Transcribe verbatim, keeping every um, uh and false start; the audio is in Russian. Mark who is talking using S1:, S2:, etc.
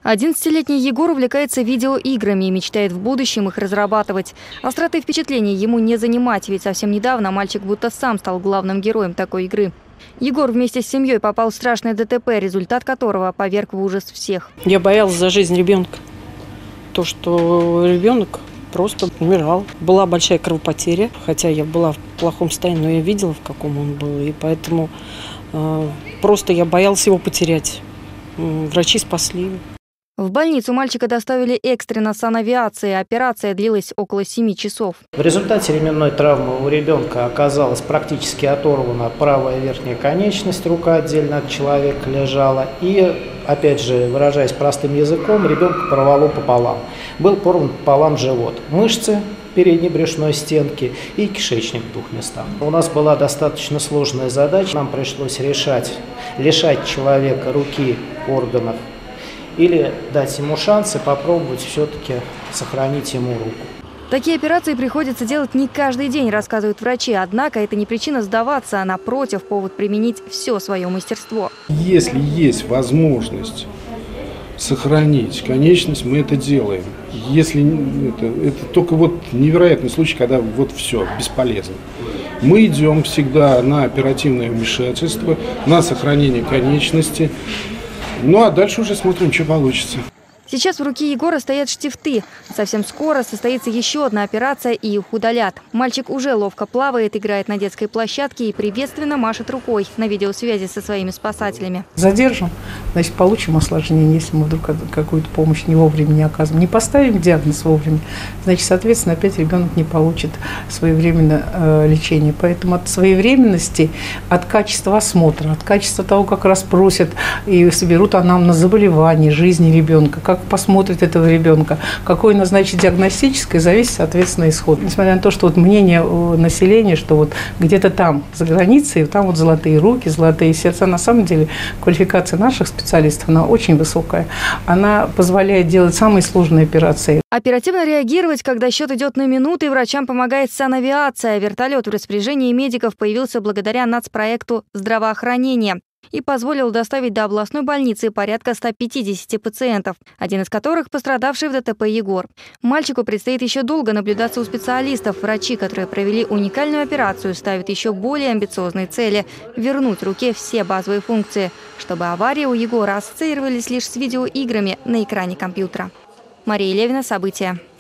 S1: одиннадцатилетний Егор увлекается видеоиграми и мечтает в будущем их разрабатывать. Остроты впечатлений ему не занимать, ведь совсем недавно мальчик будто сам стал главным героем такой игры. Егор вместе с семьей попал в страшное ДТП, результат которого поверг в ужас всех.
S2: Я боялась за жизнь ребенка. То, что ребенок просто умирал. Была большая кровопотеря, хотя я была в плохом состоянии, но я видела, в каком он был. И поэтому э, просто я боялась его потерять. Врачи спасли.
S1: В больницу мальчика доставили экстренно санавиации. Операция длилась около семи часов.
S3: В результате ременной травмы у ребенка оказалась практически оторвана правая верхняя конечность, рука отдельно от человека лежала. И, опять же, выражаясь простым языком, ребенка порвало пополам. Был порван пополам живот, мышцы передней брюшной стенки и кишечник в двух местах. У нас была достаточно сложная задача. Нам пришлось решать, лишать человека руки, органов, или дать ему шанс и попробовать все-таки сохранить ему руку.
S1: Такие операции приходится делать не каждый день, рассказывают врачи. Однако это не причина сдаваться, а напротив, повод применить все свое мастерство.
S4: Если есть возможность сохранить конечность, мы это делаем. Если это, это только вот невероятный случай, когда вот все, бесполезно. Мы идем всегда на оперативное вмешательство, на сохранение конечности. Ну а дальше уже смотрим, что получится.
S1: Сейчас в руке Егора стоят штифты. Совсем скоро состоится еще одна операция, и их удалят. Мальчик уже ловко плавает, играет на детской площадке и приветственно машет рукой на видеосвязи со своими спасателями.
S5: Задержим, значит, получим осложнение, если мы вдруг какую-то помощь не вовремя не оказываем. Не поставим диагноз вовремя, значит, соответственно, опять ребенок не получит своевременно э, лечение. Поэтому от своевременности, от качества осмотра, от качества того, как расспросят и соберут анамнез заболеваний, жизни ребенка, как посмотрит этого ребенка, какой назначит диагностическое, зависит, соответственно, исход. Несмотря на то, что вот мнение населения, что вот где-то там, за границей, там вот золотые руки, золотые сердца, на самом деле квалификация наших специалистов, она очень высокая. Она позволяет делать самые сложные операции.
S1: Оперативно реагировать, когда счет идет на минуты, врачам помогает санавиация. Вертолет в распоряжении медиков появился благодаря нацпроекту «Здравоохранение» и позволил доставить до областной больницы порядка ста пятидесяти пациентов, один из которых пострадавший в ДТП Егор. Мальчику предстоит еще долго наблюдаться у специалистов. Врачи, которые провели уникальную операцию, ставят еще более амбициозные цели – вернуть руке все базовые функции, чтобы аварии у Егора ассоциировались лишь с видеоиграми на экране компьютера. Мария Левина, события.